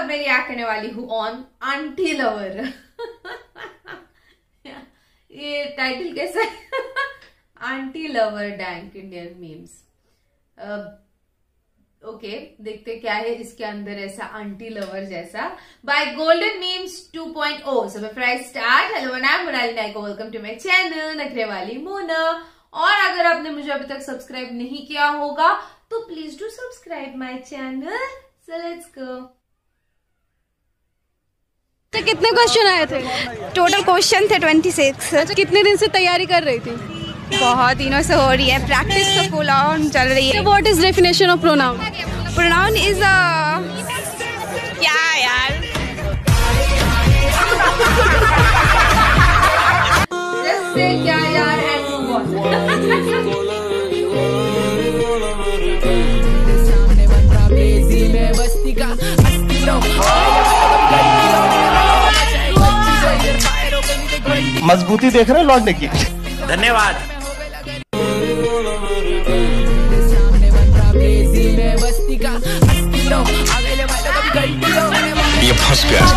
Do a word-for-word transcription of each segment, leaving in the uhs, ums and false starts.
अब मैं रिएक्ट करने वाली हूँ ऑन आंटी लवर। ये टाइटल कैसा है? Aunty lover dank Indian memes. Okay okay, देखते क्या है इसके अंदर ऐसा आंटी लवर जैसा by golden memes two point O. So before I start, hello I am Monali Nayak, welcome to my channel नखरे वाली मोना। और अगर आपने मुझे अभी तक सब्सक्राइब नहीं किया होगा तो please do subscribe my channel. So let's go. तो कितने क्वेश्चन आए थे? टोटल क्वेश्चन थे छब्बीस। अच्छा, कितने दिन से तैयारी कर रही थी? बहुत दिनों से हो रही है प्रैक्टिस, तो फुल ऑन चल रही है। What is definition of pronoun? Pronoun is a क्या यार जैसे क्या यार एंड मूव ऑन। मजबूती देख रहे लौटने की। धन्यवाद। ये फंस गया।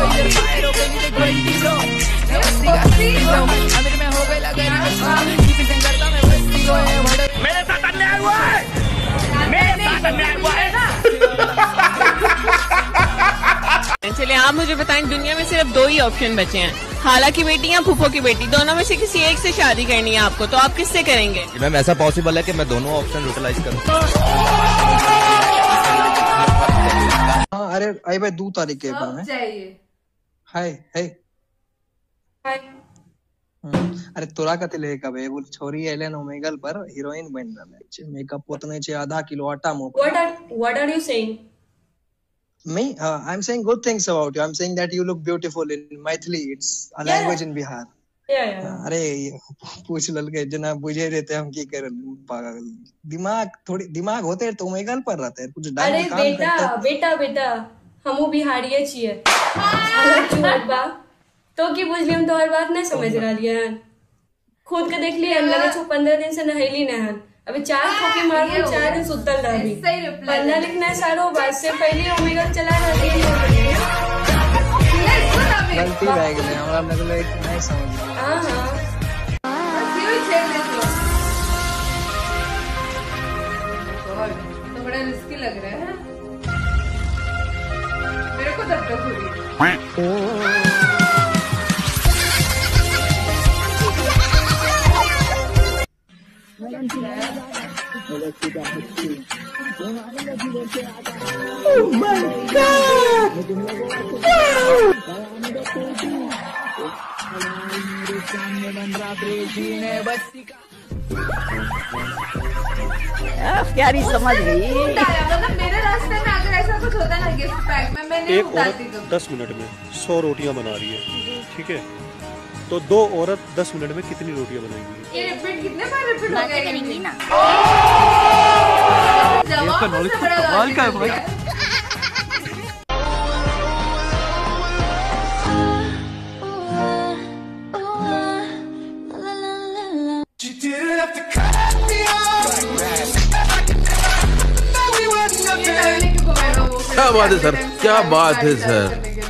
मेरे साथ अन्याय हुआ है, मेरे साथ अन्याय हुआ है ना। चलिए आप मुझे बताएं, दुनिया में सिर्फ दो ही ऑप्शन बचे हैं, खाला की बेटी या फूफो की बेटी। दोनों में से किसी एक से शादी करनी है आपको, तो आप किससे करेंगे? मैम ऐसा पॉसिबल है कि मैं दोनों ऑप्शन यूटिलाइज करूं? हाँ, अरे आई भाई दो तारीख के बाद चाहिए। हाय हाय अरे तोरा का तिले कब है? वो छोरी एलेन ओमेगल पर हीरोइन बन रहा है। मेकअप पोतने चे आधा किलो आटा मो। What are What are you saying? Me, uh, I'm saying good things about you. I'm saying that you look beautiful in Maithili. It's a Yeah. language in Bihar. Yeah, yeah. हाँ, अरे पूछ ललके जना बुझे रहते हम की कर पागल। दिमाग थोड़ी दिमाग होते तो ओमेगल पर रहते कुछ डाल अरे काम बेटा करते। बेटा बेटा हमू बिहारिये छिए। अलग चुहत बा तो की बुझली हम तोहर बात नहीं समझ रही है। खुद के देख लिए हम लगे छो पंद्रह दिन से नहैली नहन। अभी चार ठोके मारू, चार दिन सुतल रही। पढ़ना लिखना है सारो बात से पहले ओमेगल चला रही है। गलती रह गई हमरा लगल एक नहीं समझ। हां हां तो बड़ा रिस्की लग रहा है मेरे को। तब तक हुई Oh my God! प्यारी समझ गई। मतलब मेरे रास्ते में अगर ऐसा कुछ होता ना गिफ्ट पैक में, मैं नहीं उतारती। एक औरत दस मिनट में सौ रोटियां बना रही है, ठीक है? तो दो औरत दस मिनट में कितनी रोटियां बनाएंगी? ये रिपीट कितने बार रिपीट हो गया? करेंगी ना। जवाब नॉलेज सबसे बड़ा सवाल का है भाई। क्या बात है सर, क्या बात है सर।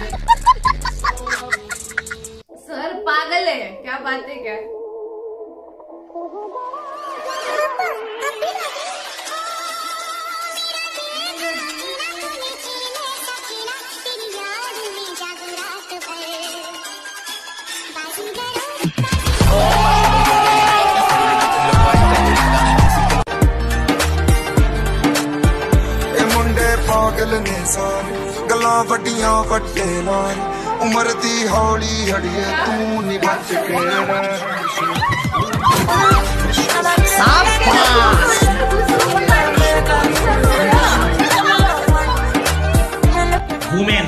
सर पागल है क्या? बात है क्या? गल्लां वड्डियां वड्डे नाल उम्र दी हौली हड़िए तू नी बच के वुमेन।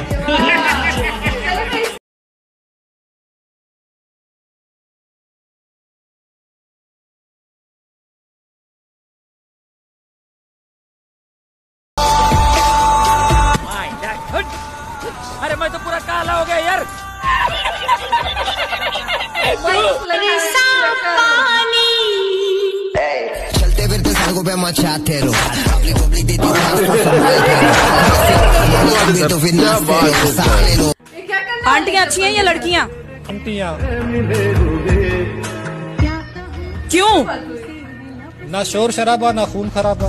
अरे मैं तो पूरा काला हो गया यार। चलते फिरते सड़कों पे मचाते रहो। बात है सर, क्या बात है सर। ये क्या करना? आंटियां अच्छी हैं या लड़कियां? आंटियां। क्यों? ना शोर शराबा ना खून खराबा।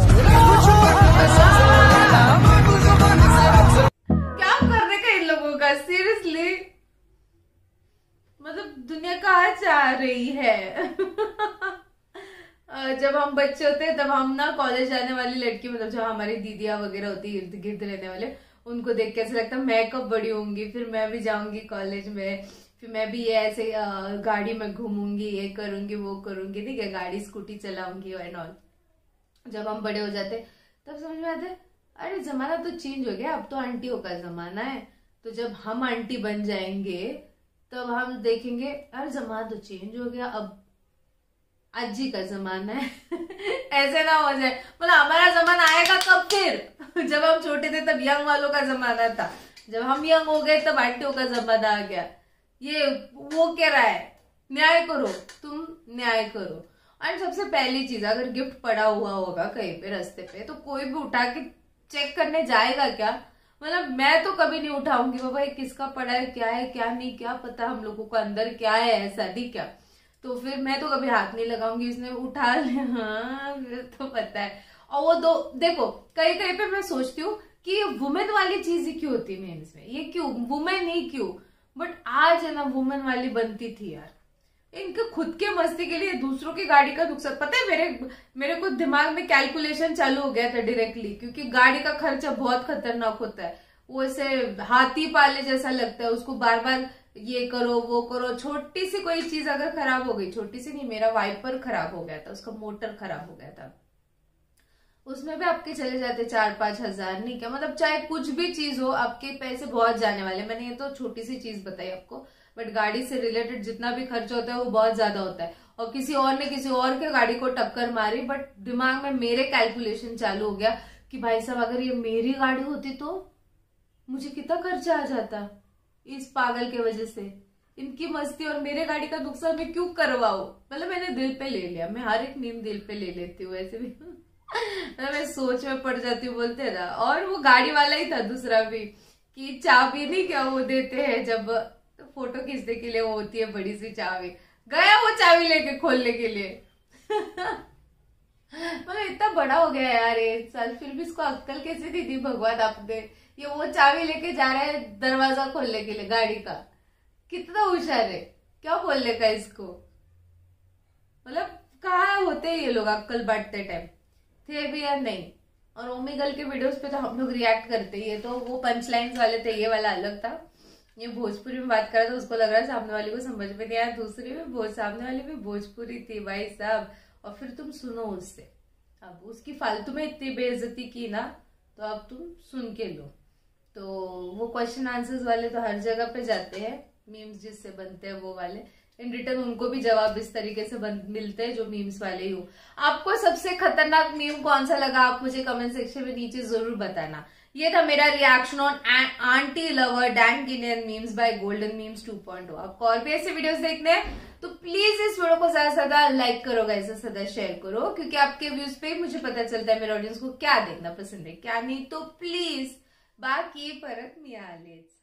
क्या करने का इन लोगों का, सीरियसली मतलब दुनिया कहाँ जा रही है। जब हम बच्चे होते हैं तब हम ना कॉलेज जाने वाली लड़की, मतलब जो हमारी दीदियां वगैरह होती है इर्द गिर्द रहने वाले, उनको देख के ऐसा लगता है मैं कब बड़ी होंगी, फिर मैं भी जाऊंगी कॉलेज में, फिर मैं भी ये ऐसे गाड़ी में घूमूंगी, ये करूंगी वो करूंगी, ठीक है, गाड़ी स्कूटी चलाऊंगी एंड ऑल। जब हम बड़े हो जाते तब समझ में आता है अरे जमाना तो चेंज हो गया, अब तो आंटियों का जमाना है। तो जब हम आंटी बन जाएंगे तब हम देखेंगे अरे जमाना तो चेंज हो गया, अब अज्जी का जमाना है। ऐसे ना हो जाए, मतलब हमारा जमाना आएगा कब फिर? जब हम छोटे थे तब यंग वालों का जमाना था, जब हम यंग हो गए तब आंटियों का जमाना आ गया। ये वो कह रहा है न्याय करो, तुम न्याय करो। और सबसे पहली चीज, अगर गिफ्ट पड़ा हुआ होगा कहीं पे रास्ते पे तो कोई भी उठा के चेक करने जाएगा क्या? मतलब मैं तो कभी नहीं उठाऊंगी बाबा ये किसका पड़ा है, क्या है क्या नहीं, क्या पता हम लोगों को अंदर क्या है, ऐसा नहीं क्या, तो फिर मैं तो कभी हाथ नहीं लगाऊंगी। इसने उठा लिया, हाँ फिर तो पता है। और वो दो देखो कहीं कहीं पे मैं सोचती हूँ कि वुमेन वाली चीज ही क्यों होती है मेंस में, ये क्यों वुमेन ही क्यों? बट आज है ना वुमेन वाली बनती थी यार, इनके खुद के मस्ती के लिए दूसरों की गाड़ी का नुकसान। पता है मेरे मेरे को दिमाग में कैलकुलेशन चालू हो गया था डायरेक्टली, क्योंकि गाड़ी का खर्चा बहुत खतरनाक होता है, वो ऐसे हाथी पाले जैसा लगता है, उसको बार बार ये करो वो करो। छोटी सी कोई चीज अगर खराब हो गई, छोटी सी नहीं, मेरा वाइपर खराब हो गया था, उसका मोटर खराब हो गया था, उसमें भी आपके चले जाते चार पांच हजार, नहीं क्या मतलब चाहे कुछ भी चीज हो आपके पैसे बहुत जाने वाले। मैंने ये तो छोटी सी चीज बताई आपको, बट गाड़ी से रिलेटेड जितना भी खर्चा होता है वो बहुत ज्यादा होता है। और किसी और ने किसी और के गाड़ी को टक्कर मारी, बट दिमाग में मेरे कैलकुलेशन चालू हो गया कि भाई साहब अगर ये मेरी गाड़ी होती तो मुझे कितना खर्चा आ जाता इस पागल के वजह से, इनकी मस्ती और मेरे गाड़ी का नुकसान मैं क्यों करवाऊं। मतलब मैंने दिल पे ले लिया, मैं हर एक नींद दिल पे ले लेती हूँ ऐसे भी। मतलब मैं सोच में पड़ जाती हूँ, बोलते ना। और वो गाड़ी वाला ही था दूसरा भी, कि चाबी नहीं क्या वो देते हैं जब फोटो खींचने के लिए, वो होती है बड़ी सी चाबी, गया वो चाबी लेके खोलने के लिए। मतलब इतना बड़ा हो गया यार एक साल, फिर भी इसको अक्कल कैसे दी थी भगवान आपने, ये वो चाबी लेके जा रहा है दरवाजा खोलने के लिए गाड़ी का। कितना होशियार है, क्या बोलने का इसको। मतलब कहाँ होते हैं ये लोग अक्कल बांटते टाइम, थे भी या नहीं। और ओमेगल के वीडियोस पे तो हम लोग रिएक्ट करते ही है, तो वो पंच लाइन्स वाले थे, ये वाला अलग था। ये भोजपुरी में बात कर रहा था, उसको लग रहा है सामने वाले को समझ में नहीं आया, दूसरी में भोज सामने वाली भी भोजपुरी थी भाई साहब। और फिर तुम सुनो उससे, अब उसकी फालतू में इतनी बेइज्जती की ना, तो अब तुम सुन के लो। तो वो क्वेश्चन आंसर्स वाले तो हर जगह पे जाते हैं, मीम्स जिससे बनते हैं वो वाले, इन रिटर्न उनको भी जवाब इस तरीके से मिलते हैं जो मीम्स वाले ही हो। आपको सबसे खतरनाक मीम कौन सा लगा आप मुझे कमेंट सेक्शन में नीचे जरूर बताना। ये था मेरा reaction on aunty lover dank Indian memes by golden memes two point O. आपको और भी ऐसे वीडियोस देखने हैं तो प्लीज इस वीडियो को ज्यादा से ज्यादा लाइक करो गाइस, ज्यादा से ज्यादा शेयर करो, क्योंकि आपके व्यूज पे मुझे पता चलता है मेरे ऑडियंस को क्या देखना पसंद है क्या नहीं। तो प्लीज बाकी परत मिळालीच।